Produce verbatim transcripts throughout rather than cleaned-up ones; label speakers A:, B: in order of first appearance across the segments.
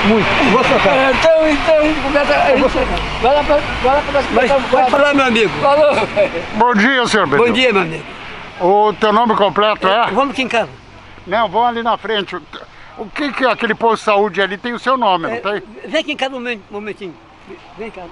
A: Muito. Eu vou tocar.
B: É, então, então, a gente começa... A gente, vai lá pra... Vai lá pra
A: Mas pode falar, meu amigo.
B: Falou.
C: Bom dia, senhor Benildo.
A: Bom dia, meu amigo.
C: O teu nome completo é?
A: Vamos aqui em casa.
C: Não, vamos ali na frente. O que que é aquele posto de saúde ali? Tem o seu nome, não
A: É,
C: tem?
A: vem aqui em casa um momen- momentinho. Vem cá.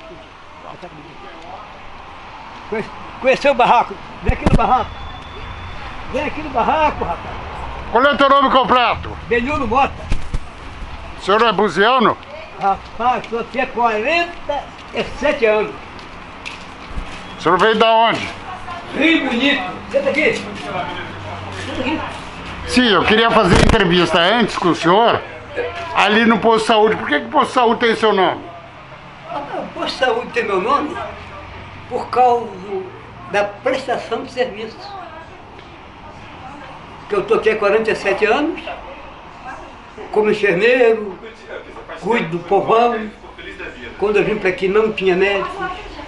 A: Conhe- Conheceu o barraco? Vem aqui no barraco. Vem aqui no barraco, rapaz.
C: Qual é o teu nome completo?
A: Benildo Mota.
C: O senhor é buziano?
A: Rapaz, estou aqui há quarenta e sete anos.
C: O senhor veio da onde?
A: Rio Bonito. Senta aqui. Senta aqui.
C: Sim, eu queria fazer entrevista antes com o senhor, ali no posto de saúde. Por que que o posto de saúde tem seu nome?
A: O posto de saúde tem meu nome por causa da prestação de serviços. Que eu estou aqui há quarenta e sete anos, como enfermeiro, cuido do povão. Quando eu vim para aqui não tinha médico.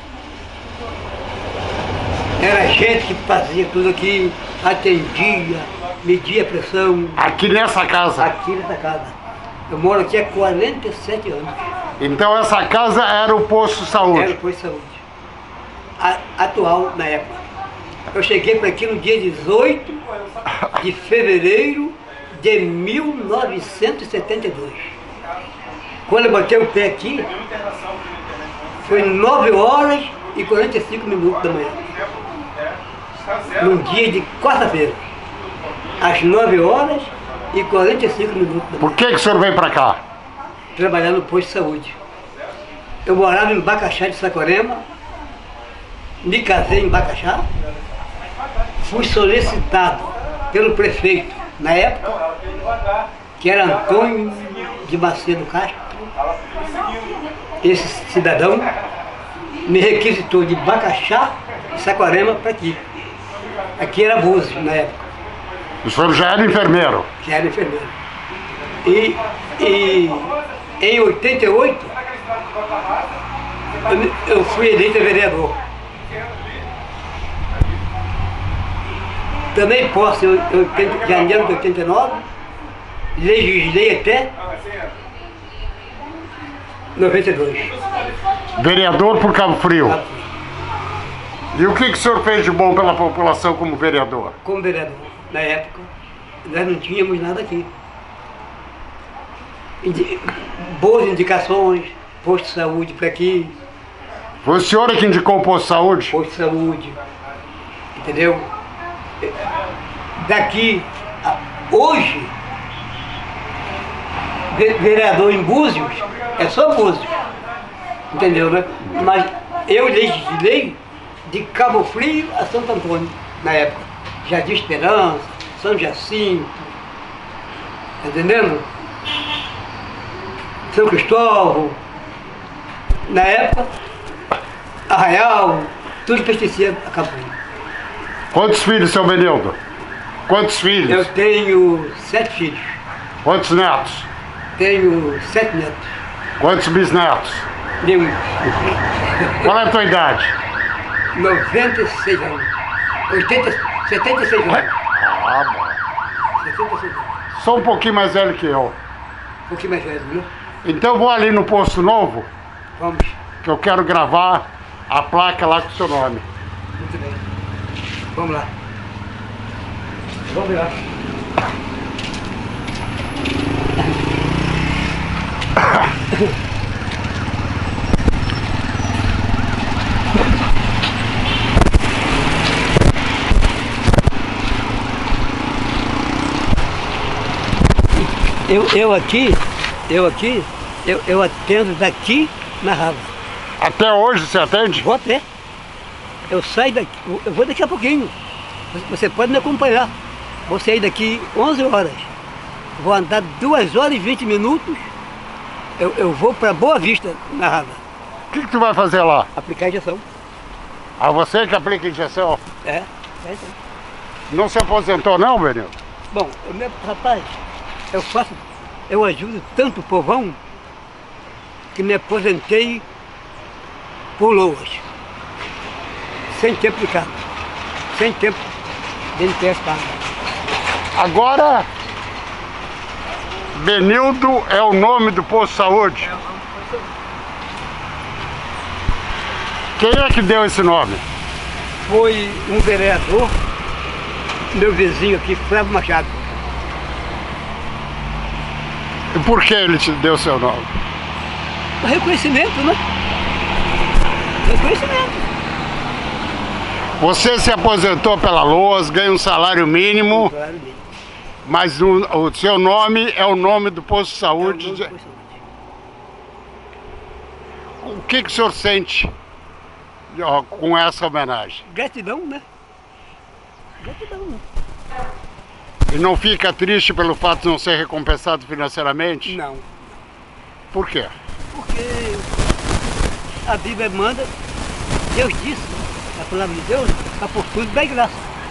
A: Era gente que fazia tudo aqui, atendia, media a pressão.
C: Aqui nessa casa.
A: Aqui nessa casa. Eu moro aqui há quarenta e sete anos.
C: Então essa casa era o posto de saúde.
A: Era o posto de saúde. A, atual, na época. Eu cheguei para aqui no dia dezoito de fevereiro de mil novecentos e setenta e dois. Quando eu botei o pé aqui, foi nove horas e quarenta e cinco minutos da manhã. Num dia de quarta-feira. Às nove horas e quarenta e cinco minutos da manhã.
C: Por que que o senhor veio pra cá?
A: Trabalhar no posto de saúde. Eu morava em Bacaxá de Saquarema, me casei em Bacaxá, fui solicitado pelo prefeito na época, que era Antônio de Macedo Castro. Esse cidadão me requisitou de Bacaxá e Saquarema para aqui. Aqui era Búzios na época.
C: O senhor já era enfermeiro.
A: Que era enfermeiro. E, e em oitenta e oito, eu, eu fui eleito vereador. Também posso, em oitenta, janeiro de oitenta e nove, legislei até noventa e dois.
C: Vereador por Cabo Frio. E o que que o senhor fez de bom pela população como vereador?
A: Como vereador, na época, nós não tínhamos nada aqui. Indi- boas indicações, posto de saúde para aqui,
C: Foi o senhor que indicou o posto de saúde?
A: posto de saúde, entendeu? Daqui, a- hoje, ve- vereador em Búzios, é só Búzios, entendeu, né? Mas eu legislei de Cabo Frio a Santo Antônio, na época. Jardim Esperança, São Jacinto, tá entendendo? São Cristóvão, na época, Arraial, tudo pertencia a Cabo Frio.
C: Quantos filhos, seu Benildo? Quantos filhos?
A: Eu tenho sete filhos,
C: Quantos netos?
A: tenho sete netos,
C: Quantos bisnetos?
A: tenho
C: Qual é a tua idade?
A: noventa e seis anos, oitenta, setenta e seis anos,
C: Ah, bom.
A: setenta e seis anos,
C: Sou um pouquinho mais velho que eu.
A: um pouquinho mais velho, viu?
C: Então eu vou ali no posto novo,
A: Vamos,
C: que eu quero gravar a placa lá com o seu nome.
A: muito bem, vamos lá, vamos lá. Eu, eu aqui, eu aqui, eu, eu atendo daqui na Rava.
C: Até hoje você atende?
A: Vou a pé. Eu saio daqui, eu vou daqui a pouquinho. Você pode me acompanhar. Vou sair daqui onze horas. Vou andar duas horas e vinte minutos. Eu, eu vou para Boa Vista, na Rava,
C: O que que tu vai fazer lá?
A: aplicar injeção.
C: Ah, você que aplica injeção?
A: É, é isso aí.
C: Não se aposentou não, Benildo?
A: Bom, eu, me- rapaz, eu faço, eu ajudo tanto o povão que me aposentei por loas, sem tempo de carga, sem tempo de N P S pago.
C: Agora, Benildo é o nome do posto de saúde? Quem é que deu esse nome?
A: Foi um vereador, meu vizinho aqui, Flávio Machado.
C: E por que ele te deu seu nome?
A: Reconhecimento, né? Reconhecimento.
C: Você se aposentou pela L O A S, ganha um salário mínimo,
A: Claro, bem.
C: mas o, o seu nome é o nome do posto de
A: É o
C: saúde.
A: nome do posto de saúde.
C: O que, que o senhor sente ó, com essa homenagem?
A: Gratidão, né? Gratidão, né?
C: E não fica triste pelo fato de não ser recompensado financeiramente?
A: Não.
C: Por quê?
A: Porque a Bíblia manda, Deus disse, a palavra de Deus, a por tudo dá graça.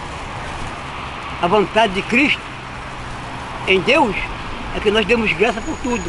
A: A vontade de Cristo em Deus é que nós demos graça por tudo.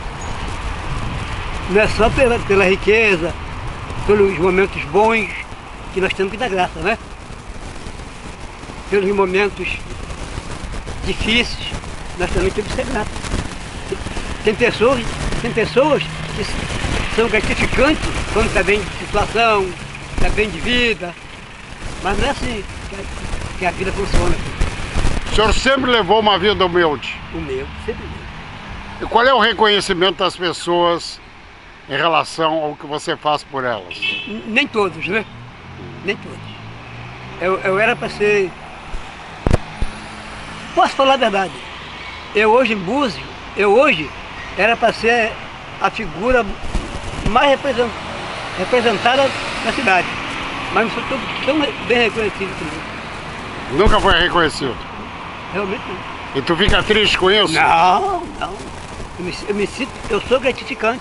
A: Não é só pela, pela riqueza, pelos momentos bons que nós temos que dar graça, né? Pelos momentos difíceis, nós também temos que ser gratos. Tem pessoas, tem pessoas que são gratificantes quando está bem de situação, está bem de vida, mas não é assim que a, que a vida funciona.
C: O senhor sempre levou uma vida humilde.
A: O meu, sempre meu.
C: E qual é o reconhecimento das pessoas em relação ao que você faz por elas?
A: N- Nem todos, né? Nem todos. Eu, eu era para ser... Posso falar a verdade? Eu hoje em Búzios, eu hoje era para ser a figura mais represent- representada da cidade. Mas não sou tão, tão bem reconhecido como
C: Nunca foi reconhecido.
A: realmente não.
C: E tu fica triste com isso?
A: Não, não. Eu me, eu me sinto, eu sou gratificante.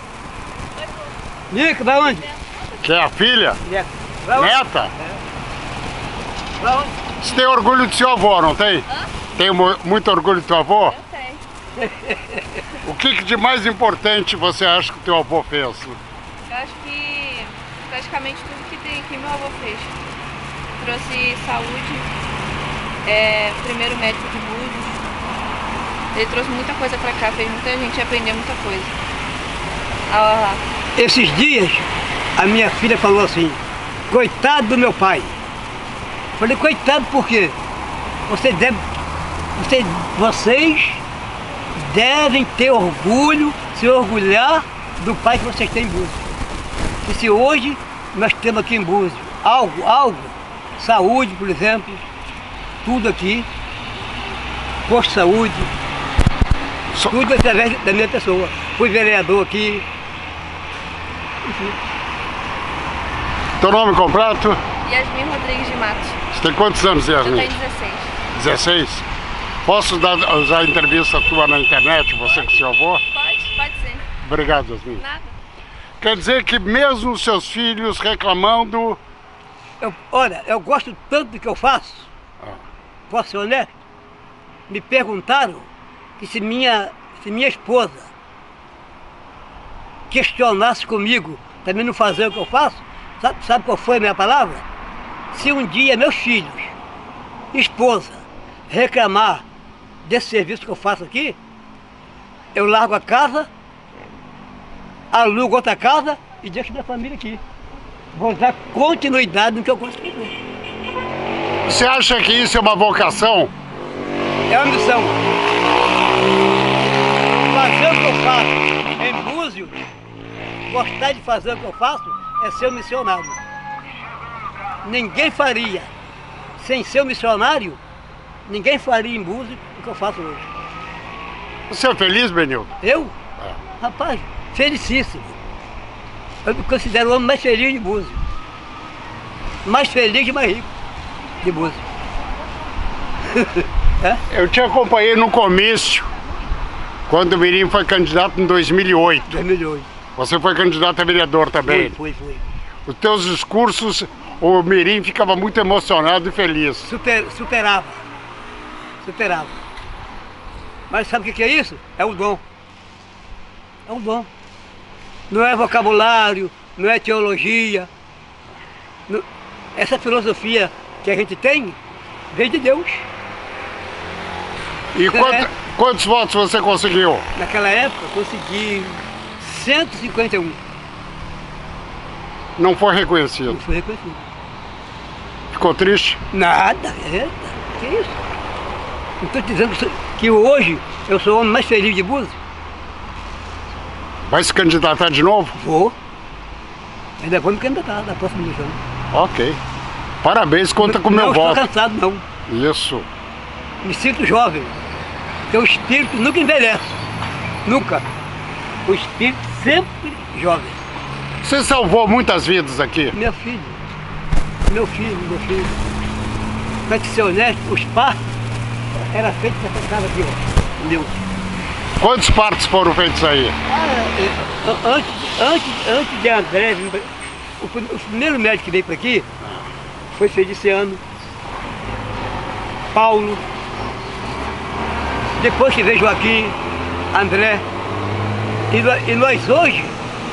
A: Nica, vai onde?
C: Que é a filha?
A: Neca. Vai onde?
C: Neta?
A: Vai onde?
C: Você tem orgulho do seu avô, não tem? Tem mu- muito orgulho do teu avô?
D: Eu tenho.
C: O que, que de mais importante você acha que o teu avô fez?
D: Eu acho que praticamente tudo que, tem, que meu avô fez. Trouxe saúde, é, primeiro médico de Búzios. Ele trouxe muita coisa pra cá, fez muita gente aprender muita coisa. Ah,
A: Esses dias, a minha filha falou assim, coitado do meu pai. Falei, coitado por quê? Você deve, você, vocês devem ter orgulho, se orgulhar do pai que vocês têm em Búzios. E se hoje nós temos aqui em Búzios algo, algo, saúde, por exemplo, tudo aqui, posto de saúde,
C: So-
A: tudo através da minha pessoa. Fui vereador aqui.
C: Teu nome completo?
D: Yasmin Rodrigues de Matos.
C: Você tem quantos anos,
D: Eu
C: Yasmin?
D: tenho dezesseis.
C: dezesseis? Posso dar, usar a entrevista tua na internet, você com seu avô?
D: Pode, pode ser.
C: Obrigado, Yasmin.
D: Nada.
C: Quer dizer que mesmo os seus filhos reclamando...
A: Eu, olha, eu gosto tanto do que eu faço, posso ser honesto? Me perguntaram que se minha, se minha esposa questionasse comigo para mim não fazer o que eu faço, sabe, sabe qual foi a minha palavra? Se um dia meus filhos, esposa, reclamar desse serviço que eu faço aqui, eu largo a casa, alugo outra casa e deixo minha família aqui. Vou dar continuidade no que eu gosto de fazer.
C: Você acha que isso é uma vocação?
A: É uma missão. Fazer o que eu faço em Búzios, gostar de fazer o que eu faço, é ser um missionário. Ninguém faria, sem ser um missionário, ninguém faria em Búzios o que eu faço hoje.
C: Você é feliz, Benildo?
A: Eu? Rapaz, felicíssimo. Eu me considero o homem mais feliz de Búzios. Mais feliz e mais rico de Búzios.
C: Eu te acompanhei no comício, quando o Mirim foi candidato em dois mil e oito.
A: dois mil e oito.
C: Você foi candidato a vereador também.
A: Foi, foi, foi.
C: Os teus discursos, o Mirim ficava muito emocionado e feliz.
A: Super, superava. Superava. Mas sabe o que que é isso? É o dom. É um dom. Não é vocabulário, não é teologia. Não- Essa filosofia que a gente tem, vem de Deus.
C: E quanto,
A: É.
C: Quantos votos você conseguiu?
A: Naquela época, consegui cento e cinquenta e um.
C: Não foi reconhecido.
A: Não fui reconhecido.
C: Ficou triste?
A: Nada, eita, que isso? Não estou dizendo que, que hoje eu sou o homem mais feliz de Búzios.
C: Vai se candidatar de novo?
A: Vou. Ainda vou me candidatar na próxima eleição.
C: Ok. Parabéns, conta com o meu
A: não
C: voto.
A: Não estou cansado, não.
C: Isso.
A: Me sinto jovem. Porque o espírito nunca envelhece. Nunca. O espírito sempre jovem.
C: Você salvou muitas vidas aqui?
A: Meu filho. Meu filho, meu filho. Para te ser honesto, os partos eram feitos nessa casa aqui, ó. Meu.
C: Quantos partos foram feitos aí?
A: Ah, é, antes, antes, antes de André, o, o primeiro médico que veio para aqui foi Feliciano, Paulo, depois que veio Joaquim, André. E nós, e nós hoje,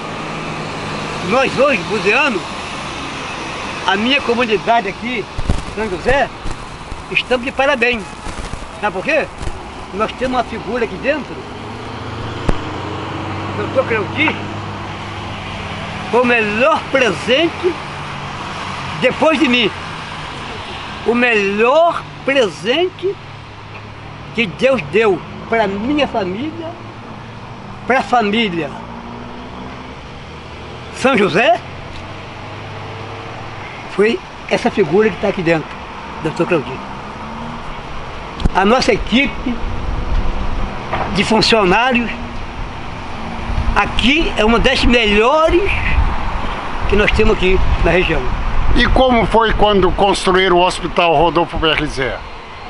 A: nós hoje, buzianos, a minha comunidade aqui, São José, estamos de parabéns. Sabe por quê? Nós temos uma figura aqui dentro, o doutor Cleudi, foi o melhor presente depois de mim. O melhor presente que Deus deu para a minha família, para a família São José, foi essa figura que está aqui dentro, doutor Claudinho. A nossa equipe de funcionários aqui é uma das melhores que nós temos aqui na região.
C: E como foi quando construíram o Hospital Rodolfo Berrizé?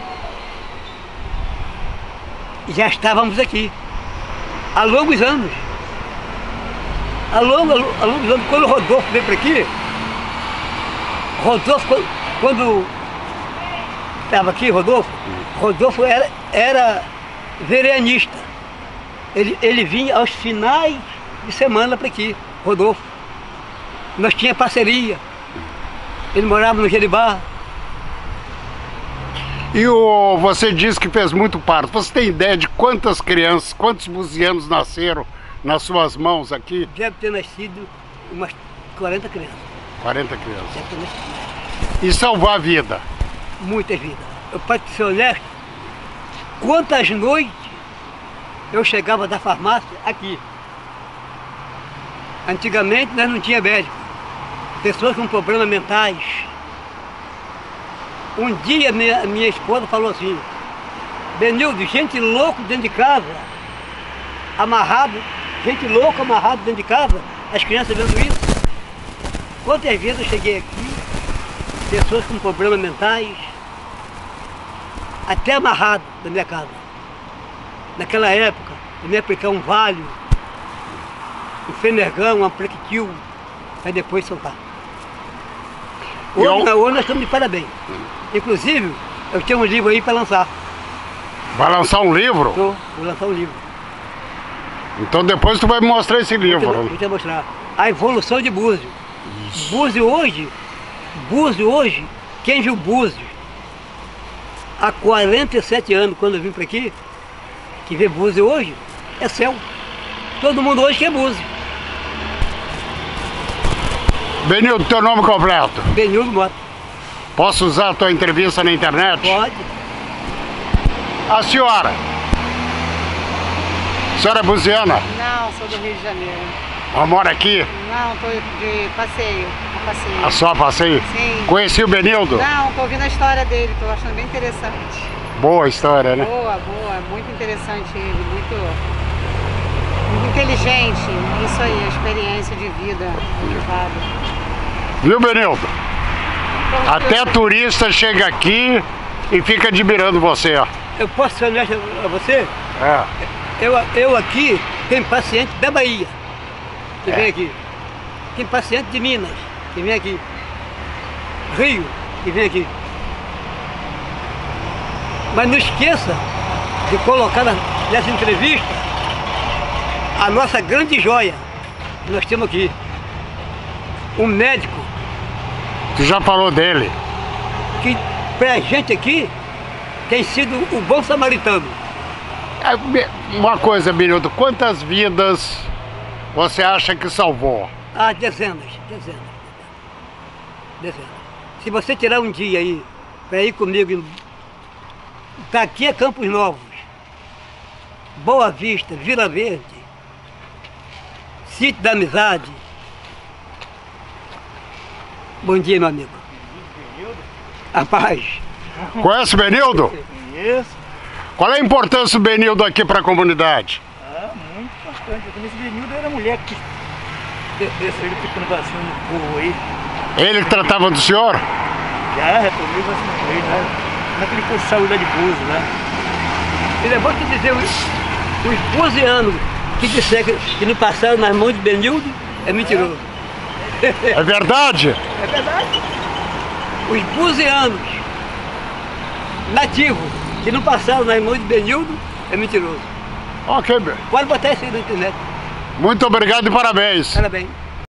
A: Já estávamos aqui há longos anos. Há longos, há longos anos. Quando o Rodolfo veio para aqui, Rodolfo, quando estava aqui, Rodolfo, Rodolfo era, era vereanista. Ele, ele vinha aos finais de semana para aqui, Rodolfo. Nós tínhamos parceria. Ele morava no Jeribá.
C: E o, você disse que fez muito parto. Você tem ideia de quantas crianças, quantos buzianos nasceram nas suas mãos aqui?
A: Deve ter nascido umas quarenta crianças.
C: quarenta crianças.
A: Deve ter nascido.
C: E salvar a vida?
A: Muitas vidas. Eu, para ser honesto, quantas noites eu chegava da farmácia aqui. Antigamente nós não tínhamos médico. Pessoas com problemas mentais. Um dia minha, minha esposa falou assim: Benildo, gente louco dentro de casa, amarrado, gente louca amarrado dentro de casa, as crianças vendo isso. Quantas vezes eu cheguei aqui, pessoas com problemas mentais, até amarrado da minha casa. Naquela época, eu me aplicar um Valium, um Fenergan, um Ampliquitil, para depois soltar. Hoje, hoje nós estamos de parabéns. Inclusive, eu tenho um livro aí para lançar.
C: Vai lançar um livro?
A: Tô, vou lançar um livro.
C: Então depois tu vai me mostrar esse livro.
A: Vou te, vou te mostrar. A evolução de Búzios. Búzios hoje, Búzios hoje, quem viu Búzios há quarenta e sete anos, quando eu vim para aqui, que vê Búzios hoje, é céu. Todo mundo hoje quer Búzios.
C: Benildo, teu nome completo?
A: Benildo Mota.
C: Posso usar a tua entrevista na internet?
A: Pode.
C: A senhora? A senhora é buziana?
E: Não, sou do Rio de Janeiro.
C: Ela mora aqui?
E: Não, estou de passeio. A passeio.
C: A sua passeio?
E: Sim.
C: Conheci o Benildo?
E: Não, estou ouvindo a história dele, estou achando bem interessante.
C: Boa história, né?
E: Boa, boa, muito interessante ele, muito, muito inteligente. Isso aí, a experiência de vida levada.
C: Viu, Benildo? Até turista chega aqui e fica admirando você, ó.
A: Eu posso ser honesto a você?
C: É.
A: Eu, eu aqui tenho paciente da Bahia, que
C: É.
A: vem aqui. Tem paciente de Minas, que vem aqui. Rio, que vem aqui. Mas não esqueça de colocar na- nessa entrevista a nossa grande joia que nós temos aqui. Um médico
C: Tu já falou dele.
A: que pra gente aqui tem sido o bom samaritano.
C: Uma coisa, Benildo, quantas vidas você acha que salvou?
A: Ah, dezenas, dezenas, dezenas. Se você tirar um dia aí, para ir comigo, daqui a Campos Novos, Boa Vista, Vila Verde, Sítio da Amizade. Bom dia, meu amigo. A paz.
C: Conhece o Benildo?
B: Conheço.
C: Qual é a importância do Benildo aqui para a comunidade?
B: Ah, muito importante. Eu conheci o Benildo, era mulher que deixou ele ficando vacilo no povo aí.
C: Ele que tratava do senhor?
B: Já, já tomei vacina com ele, né? Naquele posto de saúde lá de Búzios, né?
A: E depois que dizer, os, os buzianos que disseram que, que não passaram nas mãos de Benildo, é mentiroso.
C: É verdade?
A: É verdade. Os buzianos nativos que não passaram nas mãos de Benildo, é mentiroso.
C: Ok,
A: Pode botar isso aí na internet.
C: muito obrigado e parabéns.
A: Parabéns.